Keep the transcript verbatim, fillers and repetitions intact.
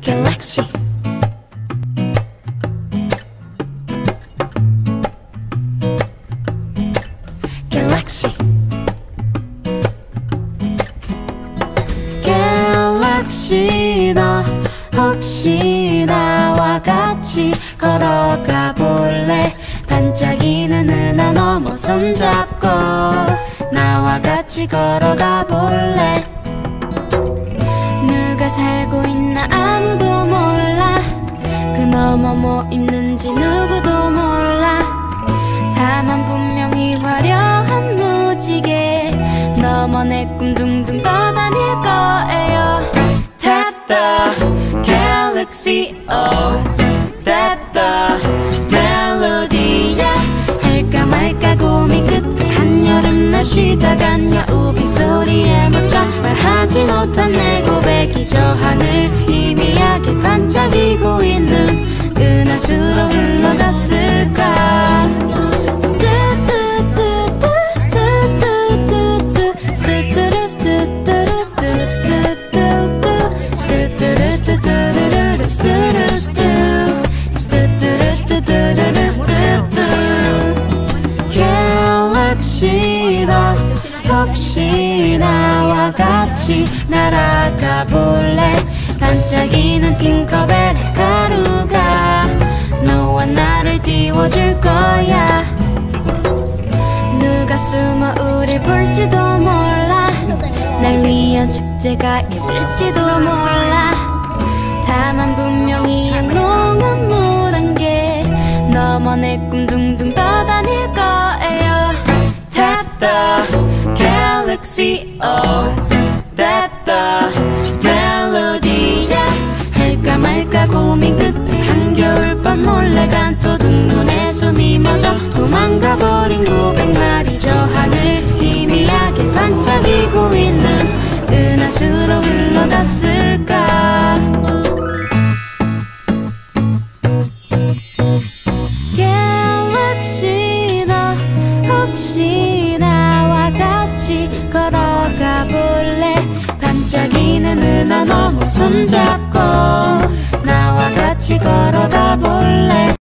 Galaxy. Galaxy. Galaxy 너 혹시 나와 같이 걸어가 볼래? 반짝이는 은하 넘어 손잡고 나와 같이 걸어가 볼래? 누가 살고 있나 아무도 몰라. 그 너머 뭐 있는지 누구도 몰라. 다만 분명히 화려한 무지개 너머 내 꿈 둥둥 떠다닐 거예요. Tap the galaxy, oh Tap the 멜로디야. 할까 말까 고민 끝에 한여름날 쉬다간 여우비 소리에 맞춰 말하지 못한 내 고백이 저 하늘 희미하게 반짝이고 있는 은하수로 흘러갔을까. Galaxy 너 혹시 나와 같이 날아가 볼래? 반짝이는 핑커벨의 가루가 너와 나를 띄워줄 거야. 누가 숨어 우릴 볼지도 몰라. 날 위한 축제가 있을지도 몰라. 다만 분명히 영롱한 물 한 개 너머 내 꿈 둥둥 떠다닐 거예요. Tap the galaxy, oh Tap the 멜로디야. 할까 말까 고민 끝에 한겨울밤 몰래 간토둑 눈에 숨이 멎어 도망가버린 구백 마리 저 하늘 희미하게 반짝이고 있는 은하수로 흘러갔을까. Galaxy 너 혹시 나와 같이 걸어가 볼래? 반짝이는 은하 넘어 손잡고 나와 같이 걸어가 볼래?